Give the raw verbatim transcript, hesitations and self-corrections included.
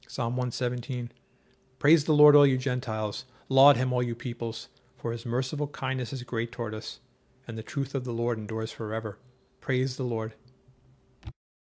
Psalm one seventeen. Praise the Lord, all you Gentiles. Laud him, all you peoples. For his merciful kindness is great toward us, and the truth of the Lord endures forever. Praise the Lord.